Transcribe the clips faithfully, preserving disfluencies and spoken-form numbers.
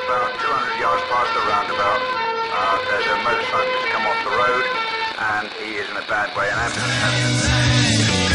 about two hundred yards past the roundabout. Uh, there's a motorcyclist come off the road, and he is in a bad way. An ambulance has been...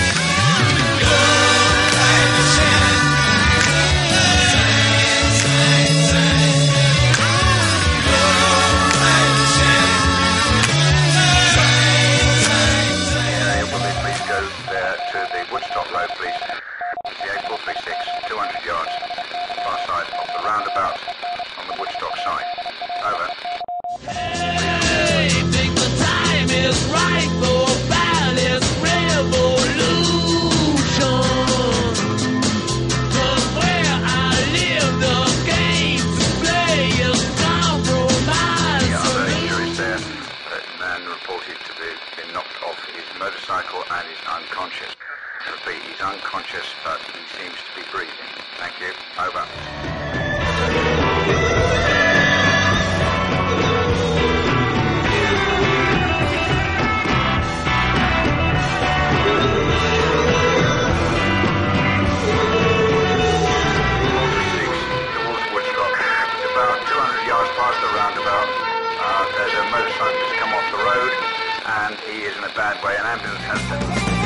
to the Woodstock Road, please. It's the eight four three six, two hundred yards, far side of the roundabout on the Woodstock side. Over. Hey, think the time is right for a balanced revolution. 'Cause where I live, the game to play is compromise. The other injuries there, that man reported to be been knocked off his motorcycle and is unconscious. Repeat, he's unconscious, but he seems to be breathing. Thank you. Over. Towards Woodstock. It's about two hundred yards past the roundabout. Uh, there's a motorcyclist come off the road, and he is in a bad way. An ambulance has to...